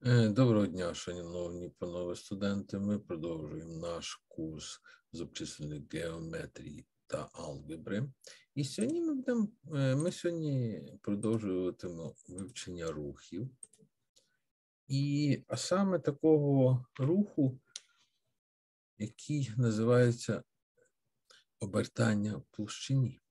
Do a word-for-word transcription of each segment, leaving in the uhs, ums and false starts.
Доброго дня, шановні панове студенти. Ми продовжуємо наш курс з обчислення геометрії та алгебри. І сьогодні ми будемо, ми сьогодні продовжуватимемо вивчення рухів. І, а саме такого руху, який називається обертання в площині.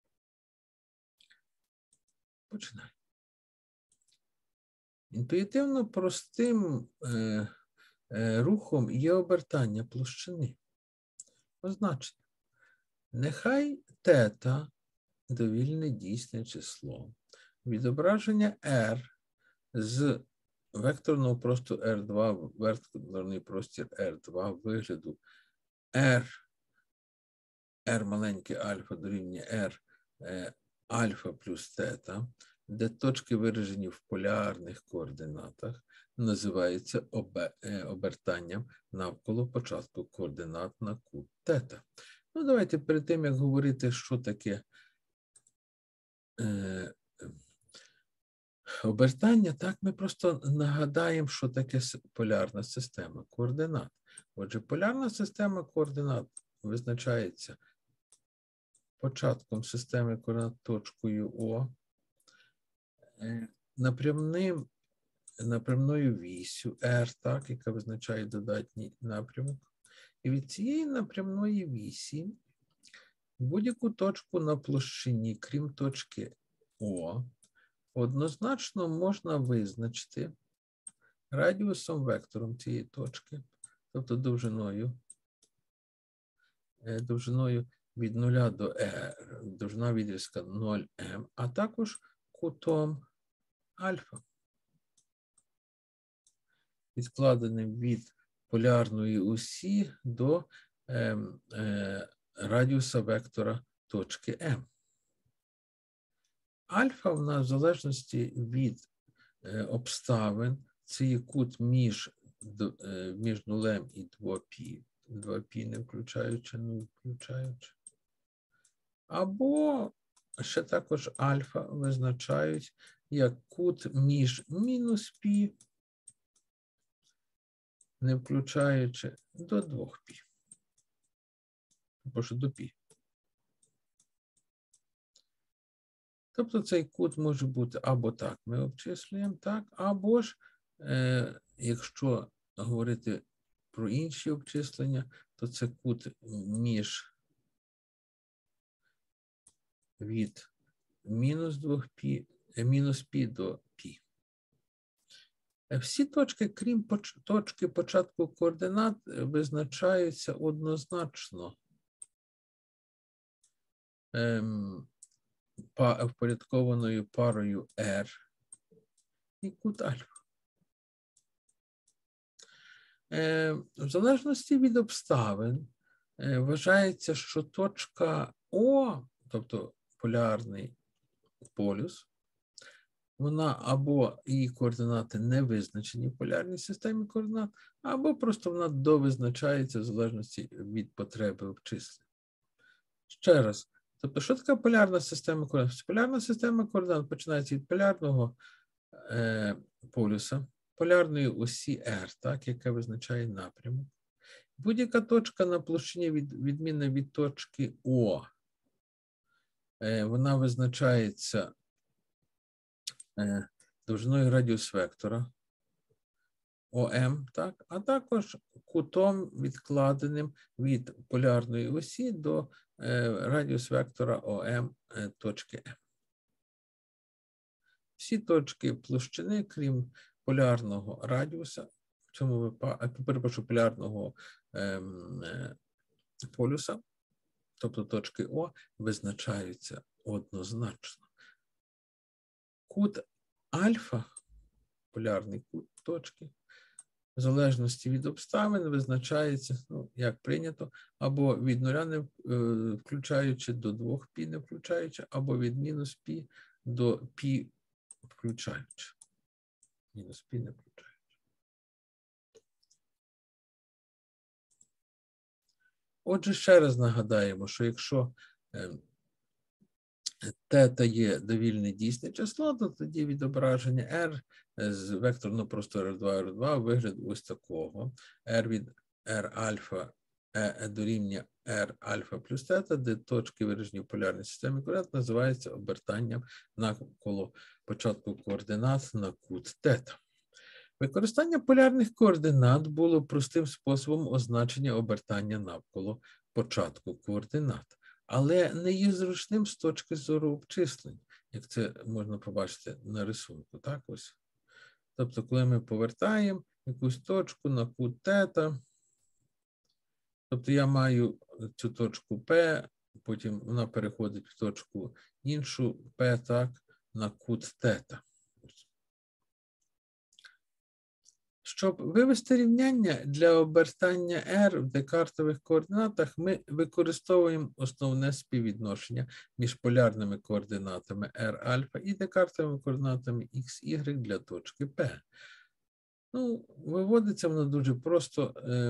Починаємо. Інтуїтивно простим е, е, рухом є обертання площини. Означено, нехай тета довільне дійсне число. Відображення r з векторного простору ер два, векторний простір ер два вигляду r, r маленьке альфа дорівнює r е, альфа плюс тета, де точки виражені в полярних координатах, називається обертанням навколо початку координат на кут тета. Ну, давайте перед тим, як говорити, що таке е, обертання, так, ми просто нагадаємо, що таке полярна система координат. Отже, полярна система координат визначається початком системи координат точкою О, напрямним, напрямною вісю R, так, яка визначає додатній напрямок. І від цієї напрямної вісі будь-яку точку на площині, крім точки О, однозначно можна визначити радіусом вектором цієї точки, тобто довжиною, довжиною від нуля до R, довжина відрізка нуль ем, а також кутом альфа, відкладеним від полярної осі до е, е, радіуса вектора точки М. Альфа в нас в залежності від е, обставин, це є кут між, е, між нулем і два пі, два пі не включаючи, нуль включаючи. Або ще також альфа визначають як кут між мінус пі, не включаючи до двох пі. Або ж до пі. Тобто цей кут може бути або так ми обчислюємо, так, або ж, е, якщо говорити про інші обчислення, то це кут між від мінус двох пі, мінус пі до пі. Всі точки, крім поч точки початку координат, визначаються однозначно ем, па впорядкованою парою R і кут альфа. Е, в залежності від обставин е, вважається, що точка О, тобто полярний полюс, вона або її координати не визначені в полярній системі координат, або просто вона довизначається в залежності від потреби обчислення. Ще раз, тобто, що таке полярна система координат? Полярна система координат починається від полярного е, полюса, полярної осі R, так, яка визначає напрямок. Будь-яка точка на площині від, відмінна від точки О, е, вона визначається довжиною радіус вектора ОМ, так, а також кутом відкладеним від полярної осі до е, радіус вектора ОМ е, точки М. Всі точки площини, крім полярного радіуса, в цьому випадку, перепрошую, полярного е, е, полюса, тобто точки О, визначаються однозначно. Кут альфа, полярний кут точки, в залежності від обставин визначається, ну, як прийнято, або від нуля не включаючи до двох пі не включаючи, або від мінус пі до пі включаючи. Мінус пі не включаючи. Отже, ще раз нагадаємо, що якщо тета є довільне дійсне число, то тоді відображення R з векторного простору ар два, ар два вигляд ось такого. R від R альфа е, дорівнює R альфа плюс тета, де точки виражені в полярній системі координат називається обертанням навколо початку координат на кут тета. Використання полярних координат було простим способом означення обертання навколо початку координат, але не є зручним з точки зору обчислень, як це можна побачити на рисунку. Так, ось. Тобто, коли ми повертаємо якусь точку на кут тета, тобто я маю цю точку P, потім вона переходить в точку іншу P, так, на кут тета. Щоб вивести рівняння для обертання R в декартових координатах, ми використовуємо основне співвідношення між полярними координатами R альфа і декартовими координатами X, Y для точки P. Ну, виводиться воно дуже просто.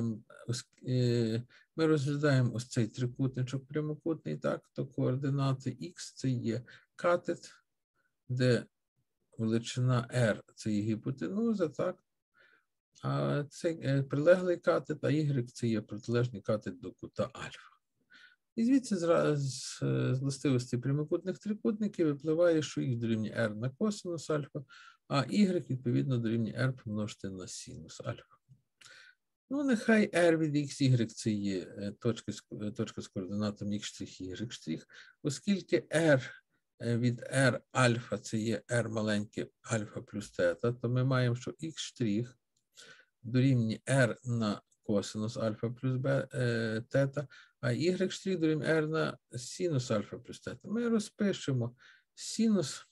Ми розглядаємо ось цей трикутничок прямокутний, так, то координати X – це є катет, де величина R – це є гіпотенуза, так, а це прилеглий катет, а Y – це є протилежний катет до кута альфа. І звідси з, з, з властивості прямокутних трикутників випливає, що Х дорівнює R на косинус альфа, а Y, відповідно, дорівнює R помножити на синус альфа. Ну, нехай R від X, Y – це є точка, точка з координатами X', Y', оскільки R від R альфа – це є R маленьке альфа плюс тета, то ми маємо, що X' дорівнює R на косинус альфа плюс Б, е, тета, а Y' дорівнює R на синус альфа плюс тета. Ми розпишемо синус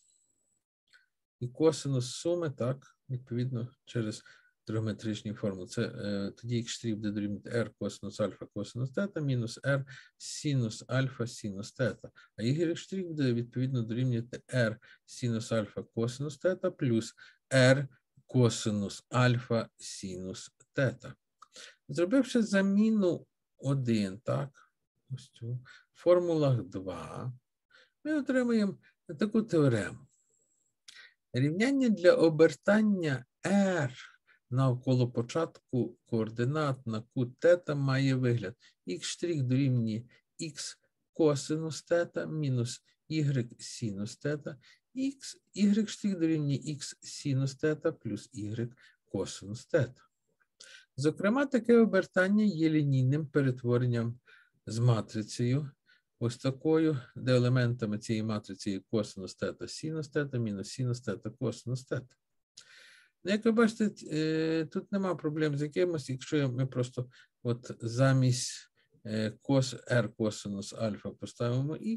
і косинус суми, так, відповідно, через тригонометричні формули. Це е, тоді X' буде дорівнювати R косинус альфа косинус тета мінус R синус альфа синус тета. А Y' буде відповідно дорівнювати R синус альфа косинус тета плюс R косинус альфа синус тета. Зробивши заміну один, так, ось цю, в формулах два, ми отримаємо таку теорему. Рівняння для обертання R навколо початку координат на кут тета має вигляд. X' дорівнює X косинус тета мінус Y синус тета, X, Y' дорівнює X синус тета плюс Y косинус тета. Зокрема, таке обертання є лінійним перетворенням з матрицею, ось такою, де елементами цієї матриці є косинус тета, синус тета, мінус синус тета, косинус тета. Як ви бачите, тут нема проблем з якимось, якщо ми просто от замість кос, R косинус альфа поставимо X,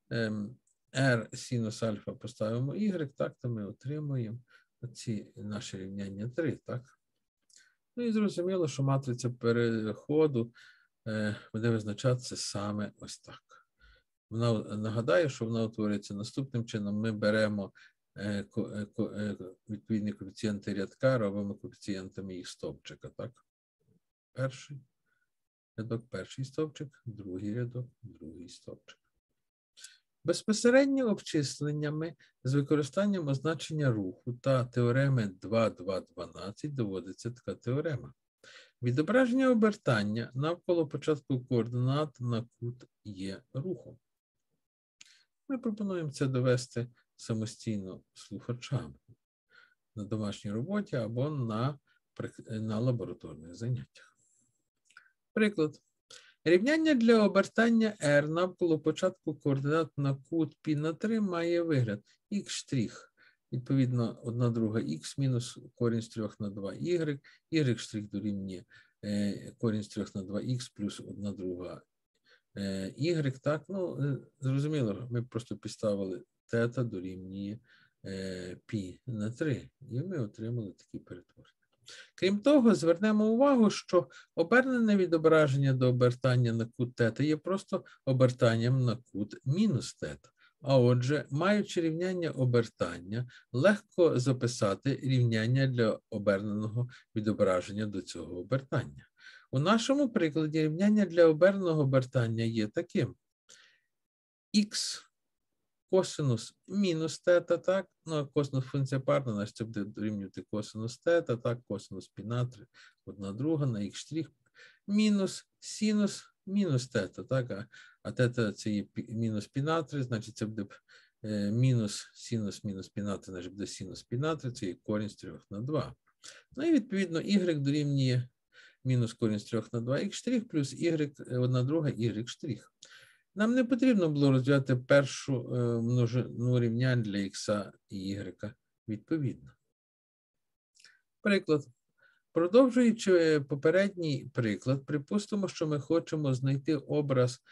R синус альфа поставимо Y, так, то ми отримуємо ці наші рівняння три, так. Ну і зрозуміло, що матриця переходу буде визначатися саме ось так. Вона нагадає, що вона утворюється наступним чином. Ми беремо відповідні коефіцієнти рядка, робимо коефіцієнтами їх стовпчика, так. Перший рядок, перший стовпчик, другий рядок, другий стовпчик. Безпосередньо обчисленнями з використанням означення руху та теореми два два дванадцять доводиться така теорема. Відображення обертання навколо початку координат на кут є рухом. Ми пропонуємо це довести самостійно слухачам на домашній роботі або на, на лабораторних заняттях. Приклад. Рівняння для обертання R навколо початку координат на кут π на три має вигляд X', відповідно, одна друга X мінус корінь з трьох на два Y, Y' дорівнює корінь з трьох на два X плюс одна друга Y, так, ну, зрозуміло, ми просто підставили тета дорівнює π на три, і ми отримали такі перетворення. Крім того, звернемо увагу, що обернене відображення до обертання на кут тета є просто обертанням на кут мінус тета. А отже, маючи рівняння обертання, легко записати рівняння для оберненого відображення до цього обертання. У нашому прикладі рівняння для оберненого обертання є таким. Х косинус мінус тета, так? Ну, а косинус функція парна, значить це буде дорівнювати косинус тета, так? Косинус пі на три, одна друга на х штрих, мінус синус мінус тета, так? А, а тета це є пі, мінус пі на три, значить це буде е, мінус синус мінус пі на три, значить буде синус пі на три, це є корінь з трьох на два. Ну і відповідно y дорівнює мінус корінь з трьох на два х штрих плюс y, одна друга y штрих. Нам не потрібно було розв'язати першу множину рівнянь для х і y відповідно. Приклад. Продовжуючи попередній приклад, припустимо, що ми хочемо знайти образ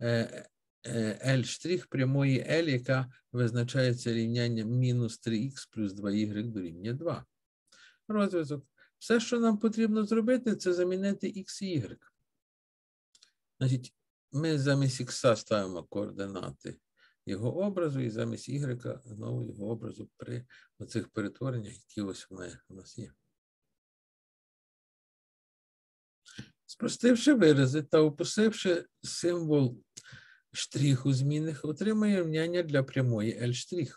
L' прямої L, яка визначається рівнянням мінус три х плюс два y дорівнює два. Розв'язок. Все, що нам потрібно зробити, це замінити х і y. Значить, ми замість х ставимо координати його образу і замість y знову його образу при оцих перетвореннях, які ось у нас є. Спростивши вирази та опустивши символ штриху змінних, отримує рівняння для прямої L'.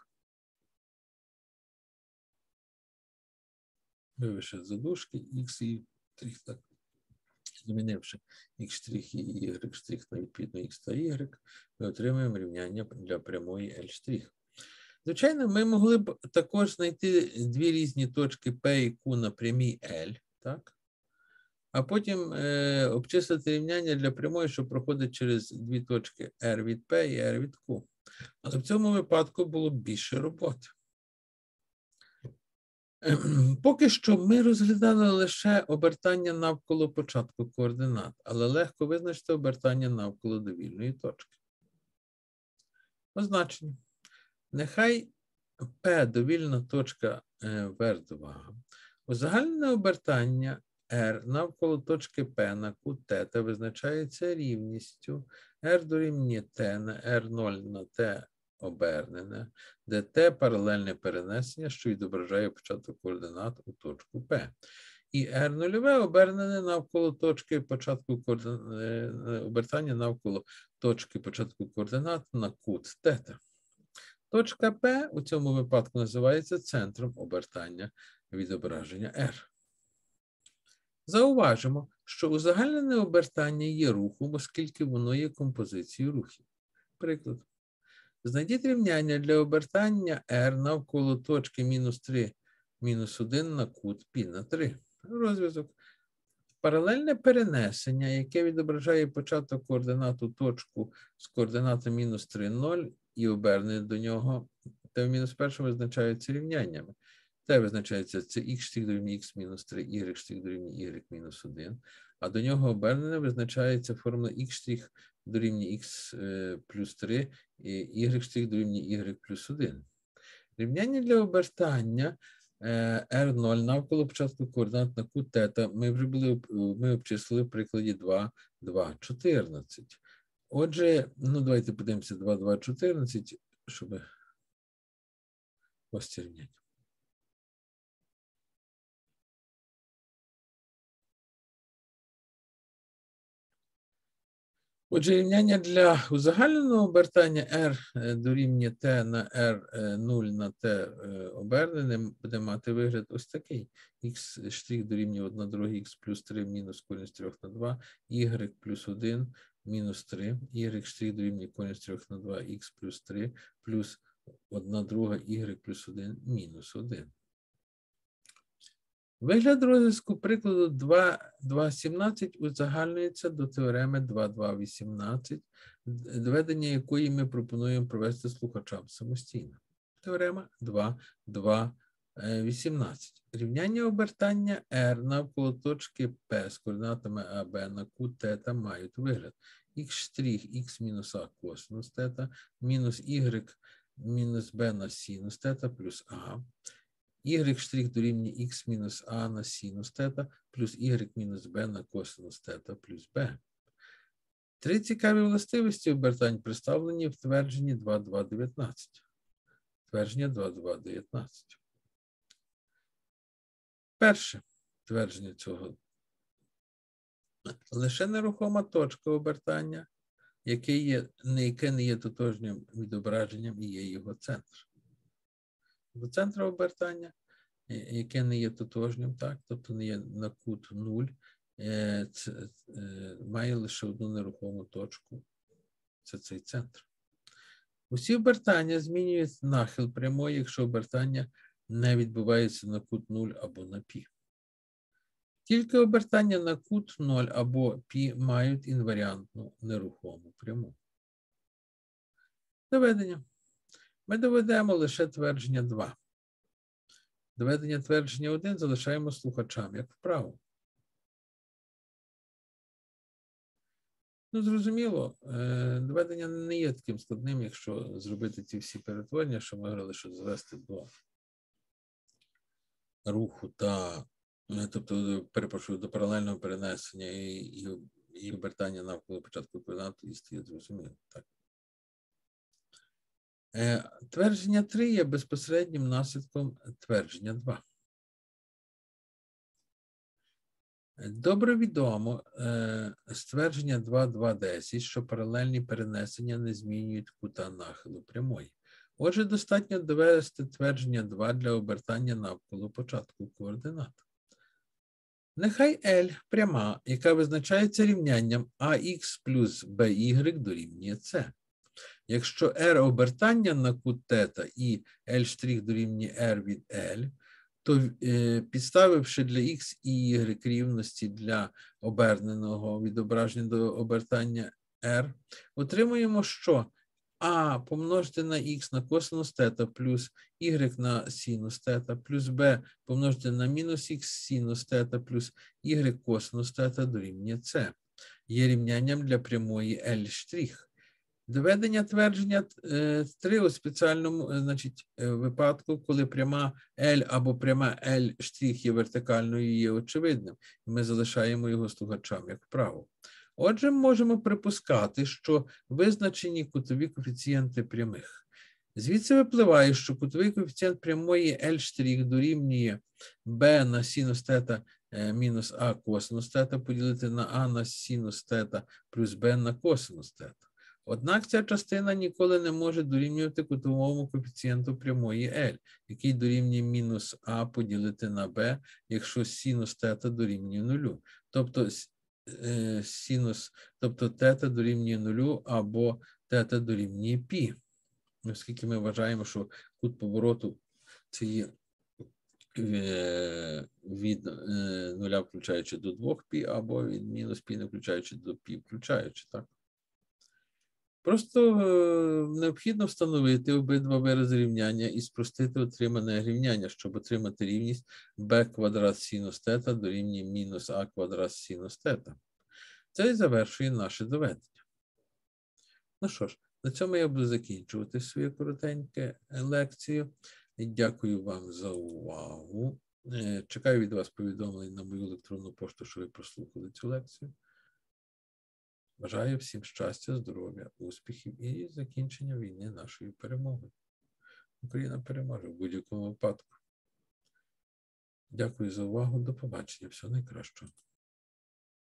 Вивівши задушки х і y, так. Замінивши х' і y' на відповідно х та y, ми отримуємо рівняння для прямої L'. Звичайно, ми могли б також знайти дві різні точки P і Q на прямій L, так? А потім е, обчислити рівняння для прямої, що проходить через дві точки R від P і R від Q. Але в цьому випадку було більше роботи. Поки що ми розглядали лише обертання навколо початку координат, але легко визначити обертання навколо довільної точки. Означення. Нехай P довільна точка в ер два. Узагальнене обертання R навколо точки P на кут θ визначається рівністю R дорівнює T на ер нуль на T обернене, де T паралельне перенесення, що відображає початок координат у точку P. І ер нуль обернене навколо точки початку координат, обертання навколо точки початку координат на кут θ. Точка P у цьому випадку називається центром обертання відображення R. Зауважимо, що узагальнене обертання є рухом, оскільки воно є композицією рухів. Приклад. Знайдіть рівняння для обертання R навколо точки мінус три, мінус один на кут π на три. Розв'язок. Паралельне перенесення, яке відображає початок координат у точку з координатами мінус три, нуль і обернене до нього, Т в мінус перше визначаються рівняннями. Т визначається це х' дорівнює х мінус три, y' дорівнює y мінус один, а до нього обернене визначається формула х' дорівнює х плюс три, і y' дорівнює y плюс один. Рівняння для обертання ер нуль навколо початку координат на кут θ ми вже були, ми обчислили в прикладі два, два, чотирнадцять. Отже, ну давайте подивимося два, два, чотирнадцять, щоб ось це рівняння. Отже, рівняння для узагальненого обертання R дорівнює T на ер нуль на T обернене буде мати вигляд ось такий. Х' дорівнює одна друга х плюс три мінус корінь з трьох на два, y плюс один мінус три, y' дорівнює корінь з трьох на два, х плюс три плюс одна друга y плюс один мінус один. Вигляд розв'язку прикладу два, два, сімнадцять узагальнюється до теореми два, два, вісімнадцять, доведення якої ми пропонуємо провести слухачам самостійно. Теорема два, два, вісімнадцять. Рівняння обертання R навколо точки P з координатами А, Б на кут θ мають вигляд х' х мінус А косинус θ мінус y мінус b на синус θ плюс А. Y' дорівнює х мінус А на синус θ плюс y мінус b на косинус θ плюс b. Три цікаві властивості обертань представлені в твердженні два, два, дев'ятнадцять. Твердження два, два, дев'ятнадцять. Перше твердження цього. Лише нерухома точка обертання, яке, є, яке не є тотожнім відображенням і є його центр. До центра обертання, яке не є тотожнім, так, тобто не є на кут нуль, це, має лише одну нерухому точку. Це цей центр. Усі обертання змінюють нахил прямої, якщо обертання не відбувається на кут нуль або на пі. Тільки обертання на кут нуль або пі мають інваріантну нерухому пряму. Доведення. Ми доведемо лише твердження два. Доведення твердження один залишаємо слухачам, як вправо. Ну, зрозуміло, доведення не є таким складним, якщо зробити ці всі перетворення, що ми говорили, що звести до руху та, тобто, перепрошую, до паралельного перенесення і, і, і обертання навколо початку координату, і стає зрозуміло. Так. Твердження три є безпосереднім наслідком твердження два. Добре відомо з твердження два два десять, що паралельні перенесення не змінюють кута нахилу прямої. Отже, достатньо довести твердження два для обертання навколо початку координат. Нехай L пряма, яка визначається рівнянням АХ плюс БY дорівнює С. Якщо R обертання на кут θ і L' дорівнює R від L, то підставивши для X і Y рівності для оберненого відображення до обертання R, отримуємо, що А помножити на X на косинус θ плюс Y на синус θ плюс B помножити на мінус X синус θ плюс Y косинус θ дорівнює С. Є рівнянням для прямої L'. Доведення твердження три у спеціальному, значить, випадку, коли пряма L або пряма L' є вертикальною, є очевидним. І ми залишаємо його слухачам як вправо. Отже, можемо припускати, що визначені кутові коефіцієнти прямих. Звідси випливає, що кутовий коефіцієнт прямої L' дорівнює B на синус θ мінус А косинус θ поділити на А на синус θ плюс Б на косинус θ. Однак ця частина ніколи не може дорівнювати кутовому коефіцієнту прямої L, який дорівнює мінус А поділити на Б, якщо синус θ дорівнює нулю. Тобто синус, тобто θ дорівнює нулю або θ дорівнює π. Оскільки ми вважаємо, що кут повороту це є від нуля включаючи до двох π, або від мінус π не включаючи до π включаючи, так? Просто е, необхідно встановити обидва вирази рівняння і спростити отримане рівняння, щоб отримати рівність b квадрат синус θ дорівнює мінус а квадрат синус θ. Це і завершує наше доведення. Ну що ж, на цьому я буду закінчувати свою коротеньку лекцію. Дякую вам за увагу. Чекаю від вас повідомлень на мою електронну пошту, що ви прослухали цю лекцію. Бажаю всім щастя, здоров'я, успіхів і закінчення війни нашою перемогою. Україна переможе в будь-якому випадку. Дякую за увагу. До побачення. Всього найкращого.